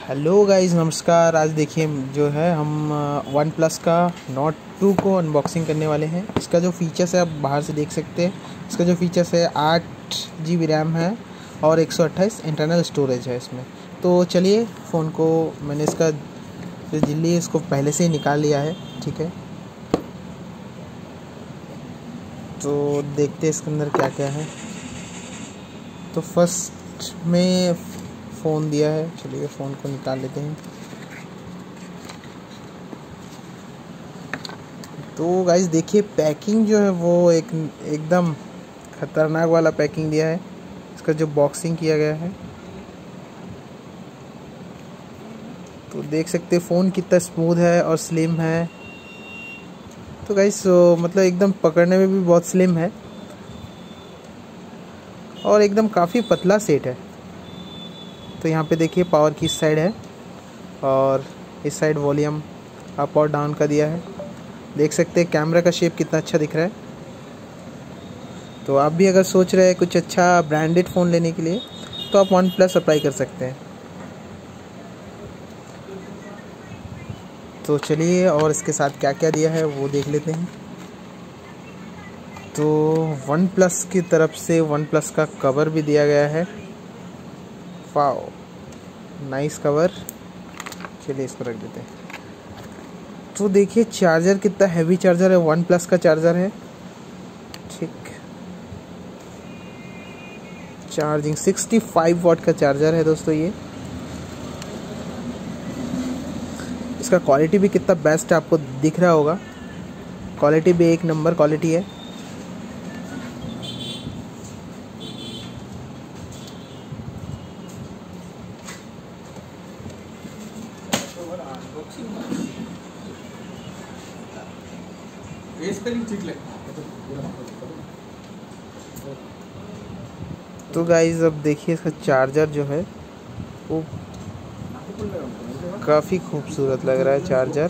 Hello guys, नमस्कार। आज देखिए जो है हम वन प्लस का नोट 2 को अनबॉक्सिंग करने वाले हैं। इसका जो फीचर्स है आप बाहर से देख सकते हैं। इसका जो फीचर्स है 8 GB रैम है और 128 इंटरनल स्टोरेज है इसमें। तो चलिए, फ़ोन को मैंने इसका जो झिल्ली है इसको पहले से ही निकाल लिया है, ठीक है। तो देखते हैं इसके अंदर क्या क्या है। तो फर्स्ट में फ़ोन दिया है, चलिए फ़ोन को निकाल लेते हैं। तो गाइस देखिए, पैकिंग जो है वो एकदम ख़तरनाक वाला पैकिंग दिया है। इसका जो बॉक्सिंग किया गया है तो देख सकते हैं फ़ोन कितना स्मूथ है और स्लिम है। तो गाइस मतलब एकदम पकड़ने में भी बहुत स्लिम है और एकदम काफ़ी पतला सेट है। तो यहाँ पे देखिए पावर की इस साइड है और इस साइड वॉल्यूम अप और डाउन का दिया है। देख सकते हैं कैमरा का शेप कितना अच्छा दिख रहा है। तो आप भी अगर सोच रहे हैं कुछ अच्छा ब्रांडेड फ़ोन लेने के लिए तो आप वन प्लस अप्लाई कर सकते हैं। तो चलिए, और इसके साथ क्या क्या दिया है वो देख लेते हैं। तो वन प्लस की तरफ से वन प्लस का कवर भी दिया गया है। Wow, nice cover. चलिए इसको रख देते हैं। तो देखिए चार्जर कितना हैवी चार्जर है, वन प्लस का चार्जर है, ठीक। चार्जिंग 65 वाट का चार्जर है दोस्तों ये। इसका क्वालिटी भी कितना बेस्ट है, आपको दिख रहा होगा। क्वालिटी भी एक नंबर क्वालिटी है। तो गाइस अब देखिए इसका चार्जर जो है वो काफ़ी खूबसूरत लग रहा है चार्जर।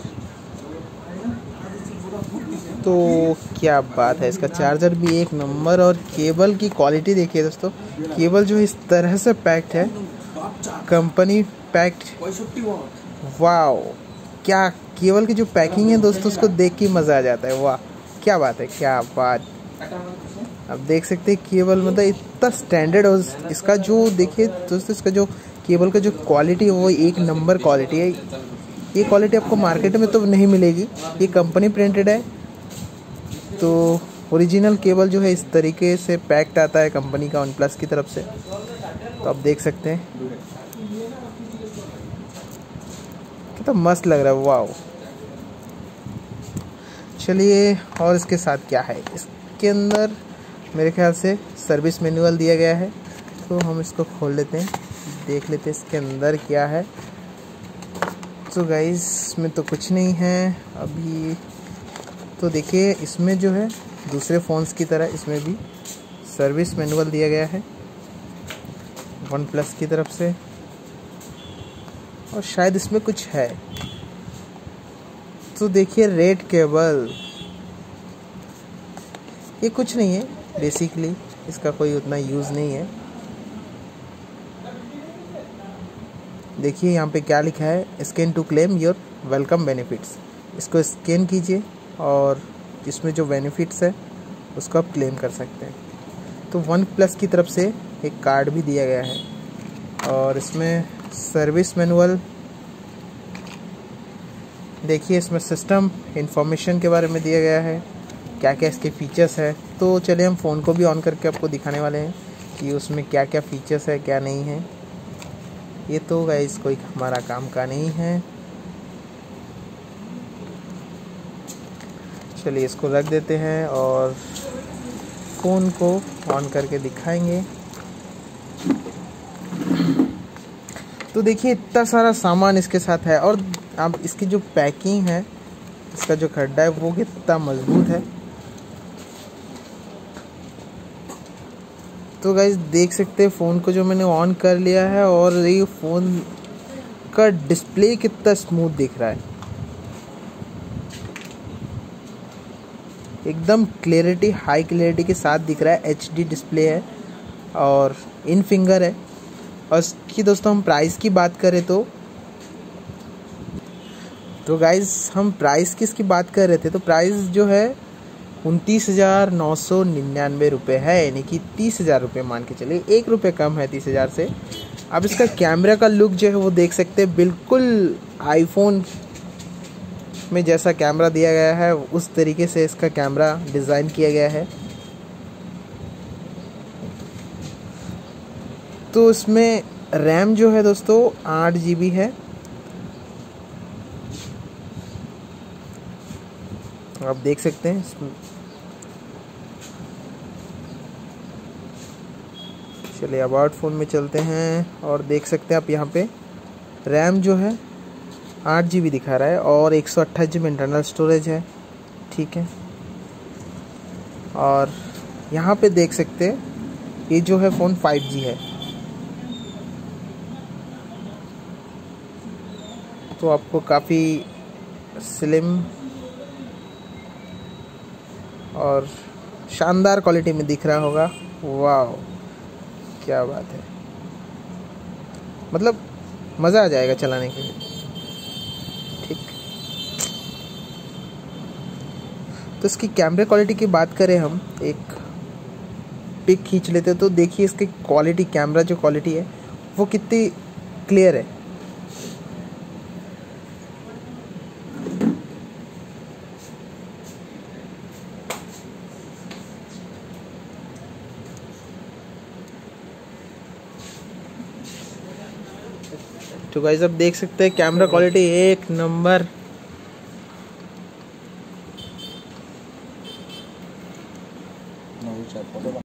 तो क्या बात है, इसका चार्जर भी एक नंबर। और केबल की क्वालिटी देखिए दोस्तों, केबल जो इस तरह से पैक्ड है, कंपनी पैक्ड। वाओ, क्या केबल की जो पैकिंग है दोस्तों, उसको देख के मज़ा आ जाता है। वाह क्या बात है, क्या बात। अब देख सकते हैं केबल मतलब इतना स्टैंडर्ड। और इसका जो देखिए दोस्तों, इसका जो केबल का जो क्वालिटी है वो एक नंबर क्वालिटी है। ये क्वालिटी आपको मार्केट में तो नहीं मिलेगी, ये कंपनी प्रिंटेड है। तो ओरिजिनल केबल जो है इस तरीके से पैक्ड आता है कंपनी का वन प्लस की तरफ से। तो आप देख सकते हैं कितना मस्त लग रहा है। वाओ, चलिए, और इसके साथ क्या है। इसके अंदर मेरे ख्याल से सर्विस मैनुअल दिया गया है। तो हम इसको खोल लेते हैं, देख लेते हैं इसके अंदर क्या है। तो गाइस इसमें तो कुछ नहीं है अभी। तो देखिए इसमें जो है दूसरे फ़ोन्स की तरह इसमें भी सर्विस मैनुअल दिया गया है वन प्लस की तरफ से। और शायद इसमें कुछ है। तो देखिए रेड केबल, ये कुछ नहीं है, बेसिकली इसका कोई उतना यूज़ नहीं है। देखिए यहाँ पे क्या लिखा है, scan to claim your welcome benefits. इसको स्कैन कीजिए और इसमें जो बेनिफिट्स है उसको आप क्लेम कर सकते हैं। तो वन प्लस की तरफ से एक कार्ड भी दिया गया है और इसमें सर्विस मैनुअल। देखिए इसमें सिस्टम इंफॉर्मेशन के बारे में दिया गया है, क्या क्या इसके फीचर्स है। तो चलिए हम फ़ोन को भी ऑन करके आपको दिखाने वाले हैं कि उसमें क्या क्या फीचर्स है क्या नहीं है। ये तो गाइस कोई हमारा काम का नहीं है। चलिए इसको रख देते हैं और फ़ोन को ऑन करके दिखाएंगे। तो देखिए इतना सारा सामान इसके साथ है और अब इसकी जो पैकिंग है, इसका जो खड्डा है वो कितना मजबूत है। तो गाइस देख सकते हैं फ़ोन को जो मैंने ऑन कर लिया है और ये फ़ोन का डिस्प्ले कितना स्मूथ दिख रहा है। एकदम क्लियरिटी, हाई क्लियरिटी के साथ दिख रहा है। HD डिस्प्ले है और इन फिंगर है। और इसकी दोस्तों हम प्राइस की बात करें तो तो गाइज हम प्राइस की इसकी बात कर रहे थे, तो प्राइस जो है 29,999 रुपये है, यानी कि 30,000 रुपये मान के चलिए, 1 रुपये कम है 30,000 से। अब इसका कैमरा का लुक जो है वो देख सकते हैं, बिल्कुल आईफोन में जैसा कैमरा दिया गया है उस तरीके से इसका कैमरा डिज़ाइन किया गया है। तो इसमें रैम जो है दोस्तों 8 GB है। आप देख सकते हैं इसमें। चलिए अबाउट फ़ोन में चलते हैं और देख सकते हैं आप यहाँ पे रैम जो है 8 GB दिखा रहा है और 128 GB इंटरनल स्टोरेज है, ठीक है। और यहाँ पे देख सकते हैं ये जो है फ़ोन 5G है। तो आपको काफ़ी स्लिम और शानदार क्वालिटी में दिख रहा होगा। वाह क्या बात है, मतलब मज़ा आ जाएगा चलाने के लिए, ठीक। तो इसकी कैमरे क्वालिटी की बात करें, हम एक पिक खींच लेते हैं तो देखिए इसकी क्वालिटी, कैमरा जो क्वालिटी है वो कितनी क्लियर है। तो गाइस अब देख सकते हैं कैमरा क्वालिटी 1 नंबर।